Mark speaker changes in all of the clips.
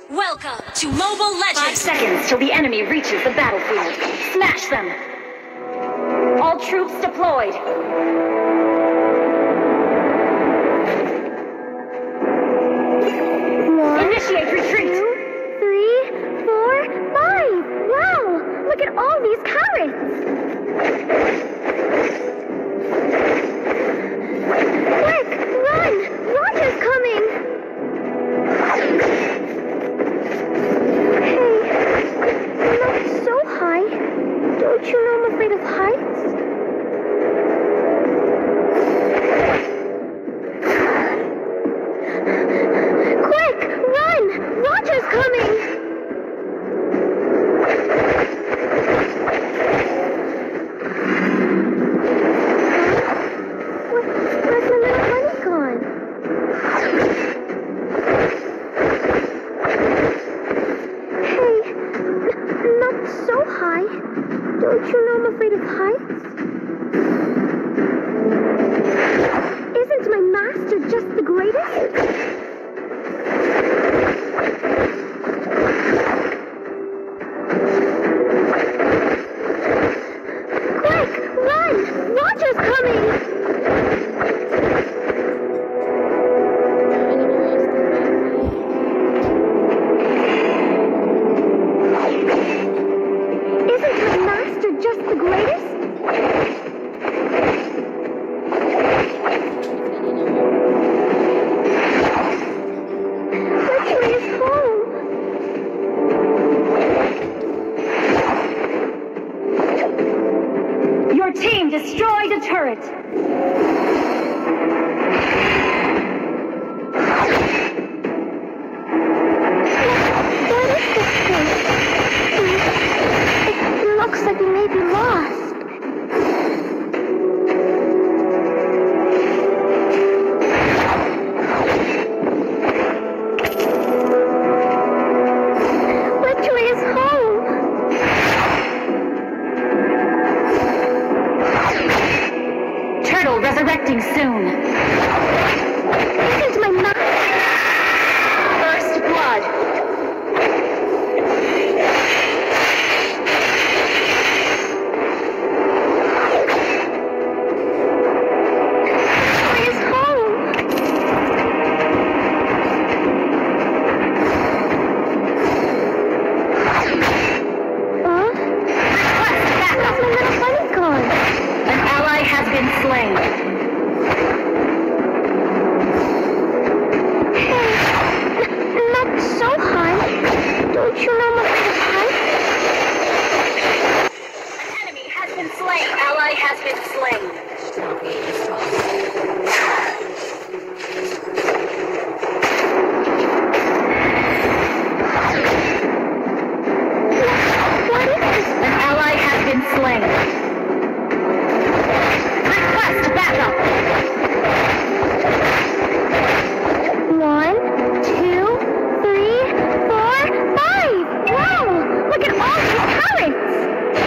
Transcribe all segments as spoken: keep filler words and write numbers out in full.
Speaker 1: Welcome to Mobile Legends!
Speaker 2: Five seconds till the enemy reaches the battlefield. Smash them! All troops deployed! One, Initiate retreat!
Speaker 3: Two, three, four, five! Wow! Look at all these carrots! Quick! Run! Roger's coming! Don't you know I'm afraid of heights? Quick! Run! Roger's coming! Where, where's my little bunny gone? Hey, n- not so high. Don't you know I'm afraid of heights? Isn't my master just the greatest? Quick! Run! Roger's coming!
Speaker 2: Team destroyed a turret!
Speaker 3: What is this place? It looks like we may be lost. Which way is home?
Speaker 2: Turtle resurrecting soon.
Speaker 3: Isn't my mouth?
Speaker 2: First blood.
Speaker 3: Where is home? Huh?
Speaker 2: Request backup.
Speaker 3: Where's my little bunny gone?
Speaker 2: An ally has been slain.
Speaker 3: Hey, not so high. Don't you know I'm afraid of heights?
Speaker 2: An enemy has been slain. Ally has been slain.
Speaker 3: What is this?
Speaker 2: An ally has been slain. Request backup.
Speaker 3: One, two, three, four, five! Wow! Look at all these carrots!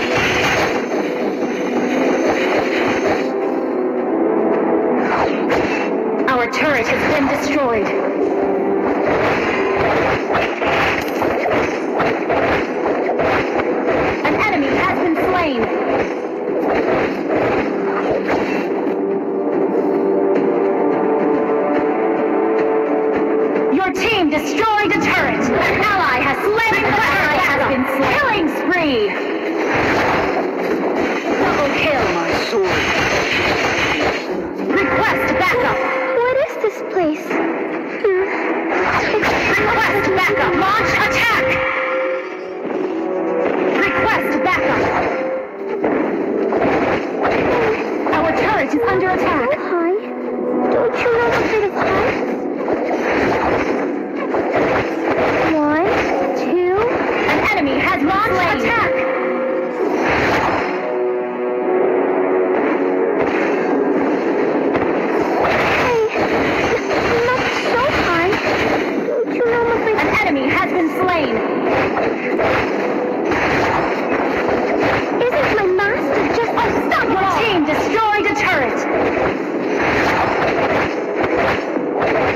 Speaker 2: Our turret has been destroyed. An enemy has been slain. Your team destroyed a turret. An ally has slain. An ally has been slain. Killing spree. Double kill.
Speaker 4: My sword.
Speaker 2: Request backup.
Speaker 3: What is this place? Hmm.
Speaker 2: Request backup. Launch attack. Request backup. Our turret is under attack.
Speaker 3: So high. Don't you know I'm afraid of heights? One, two,
Speaker 2: An enemy has launched attack.
Speaker 3: hey, not so high. Don't you know I'm afraid of
Speaker 2: An enemy has been slain.
Speaker 3: Isn't my master just
Speaker 2: Oh, stop! Your team destroyed a turret.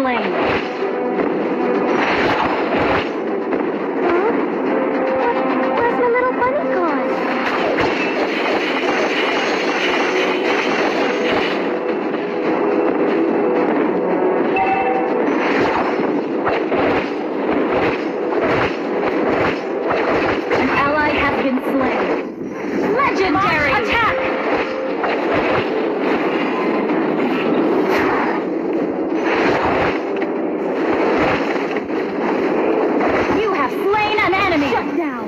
Speaker 2: slain.
Speaker 3: Where's my little bunny gone?
Speaker 2: An ally has been slain. Legendary! Launch attack! You have slain an enemy! Shut down!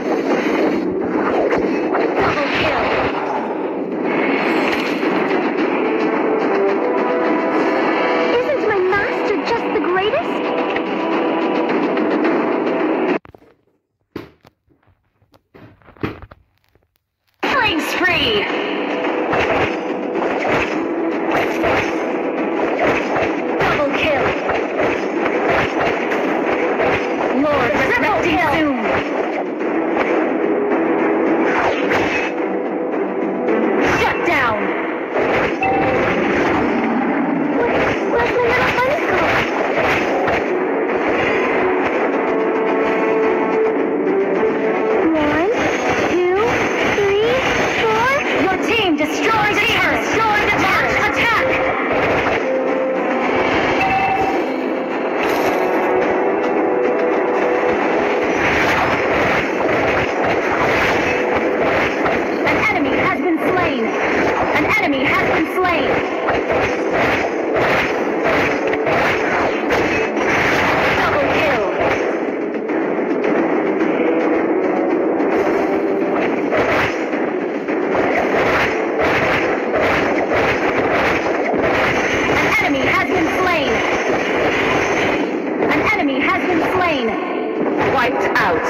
Speaker 2: Double kill!
Speaker 3: Isn't my master just the greatest?
Speaker 2: Killing spree! Double kill! Lord, triple kill! Soon. Shut down!
Speaker 3: Where's my little bunny gone? One, two, three, four.
Speaker 2: Your team destroyed the turret! Destroyed the turret! Attack! An enemy has been slain! An enemy has been slain! Double kill! An enemy has been slain! An enemy has been slain! Wiped out!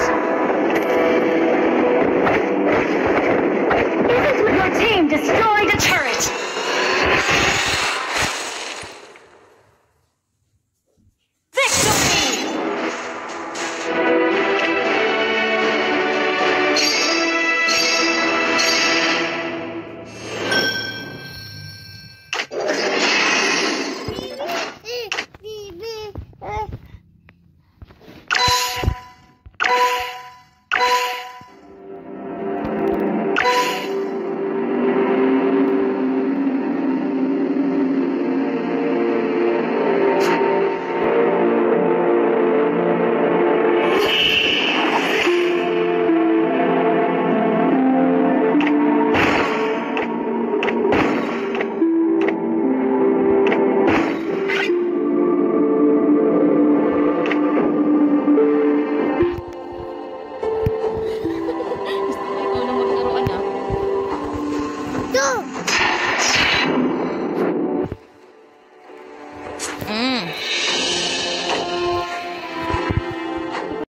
Speaker 2: Isn't your team destroyed a turret? Victory!
Speaker 4: Ikaw na maglaruan ah.
Speaker 3: Go!